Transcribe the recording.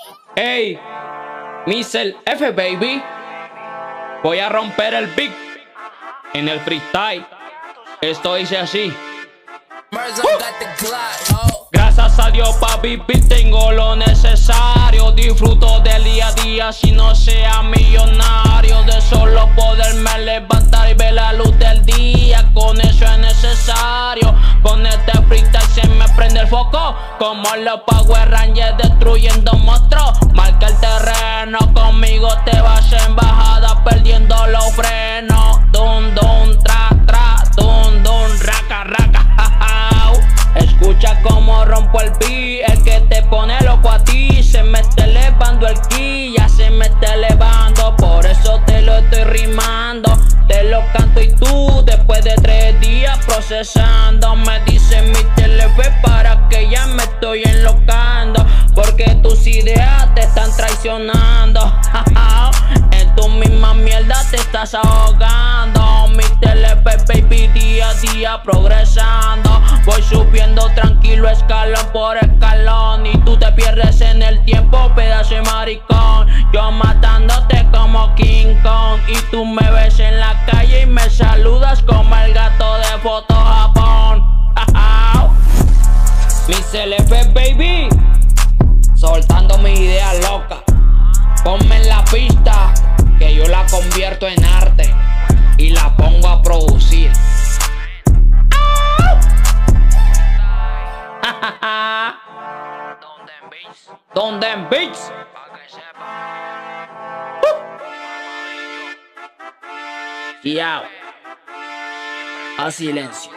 Hey, Mr. F, baby. Voy a romper el beat en el freestyle. Esto dice así. Gracias a Dios pa' vivir tengo lo necesario. Disfruto del día a día si no sea millonario. De solo poderme levantar y ver la luz del día. Con eso es necesario. Con este freestyle se me prende el foco. Como los Power Rangers destruyendo monstruos. Marca el terreno, conmigo te vas en bajada perdiendo los frenos. Dun dun tra tra, dun dun raca raca. Escucha como rompo el beat, el que te pone loco a ti. Se me está elevando el ki, ya se me está elevando. Por eso te lo estoy rimando, te lo canto y tú después de 3 días procesando me dice mi teléfono para que ya me estoy enlocando. Porque tus ideas te están traicionando. En tu misma mierda te estás ahogando. Mi teléfono, baby, día a día progresando. Voy subiendo tranquilo escalón por escalón. Y tú te pierdes en el tiempo, pedazo de maricón. Yo matándote como King Kong. Y tú me ves en la calle y me saludas como el gato de Foto Japón. Mi CLF, baby, soltando mi idea loca. Ponme en la pista, que yo la convierto en arte y la pongo a producir. Donde en Beats. Y a silencio.